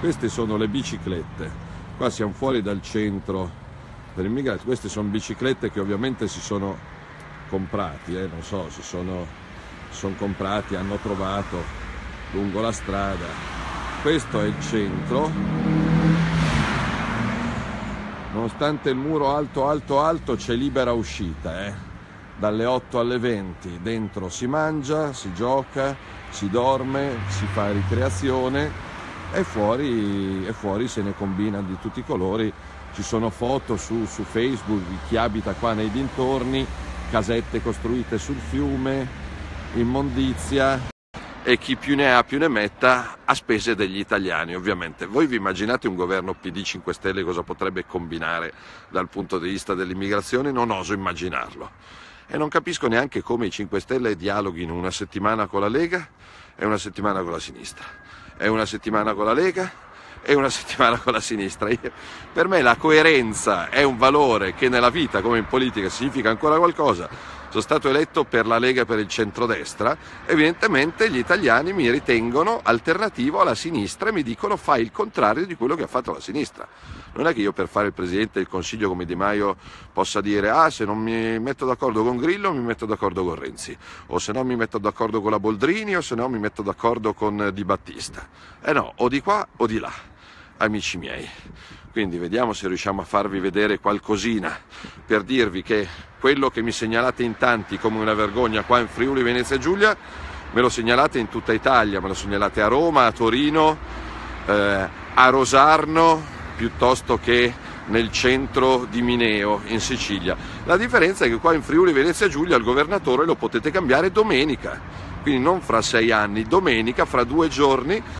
Queste sono le biciclette, qua siamo fuori dal centro per immigrati. Queste sono biciclette che ovviamente si sono comprati, non so, sono comprati, hanno trovato lungo la strada. Questo è il centro, nonostante il muro alto c'è libera uscita, dalle 8 alle 20 dentro si mangia, si gioca, si dorme, si fa ricreazione e fuori se ne combina di tutti i colori. Ci sono foto su Facebook di chi abita qua nei dintorni, casette costruite sul fiume, immondizia, e chi più ne ha più ne metta a spese degli italiani, ovviamente. Voi vi immaginate un governo PD 5 Stelle cosa potrebbe combinare dal punto di vista dell'immigrazione? Non oso immaginarlo. E non capisco neanche come i 5 Stelle dialoghino una settimana con la Lega e una settimana con la sinistra, e una settimana con la Lega e una settimana con la sinistra. Per me la coerenza è un valore che nella vita, come in politica, significa ancora qualcosa. Sono stato eletto per la Lega e per il centrodestra, evidentemente gli italiani mi ritengono alternativo alla sinistra e mi dicono fai il contrario di quello che ha fatto la sinistra. Non è che io per fare il Presidente del Consiglio come Di Maio possa dire se non mi metto d'accordo con Grillo mi metto d'accordo con Renzi, o se no mi metto d'accordo con la Boldrini, o se no mi metto d'accordo con Di Battista. No, o di qua o di là, amici miei. Quindi vediamo se riusciamo a farvi vedere qualcosina per dirvi che quello che mi segnalate in tanti come una vergogna qua in Friuli Venezia Giulia me lo segnalate in tutta Italia, me lo segnalate a Roma, a Torino, a Rosarno, piuttosto che nel centro di Mineo in Sicilia. La differenza è che qua in Friuli Venezia Giulia il governatore lo potete cambiare domenica, quindi non fra 6 anni, domenica, fra 2 giorni.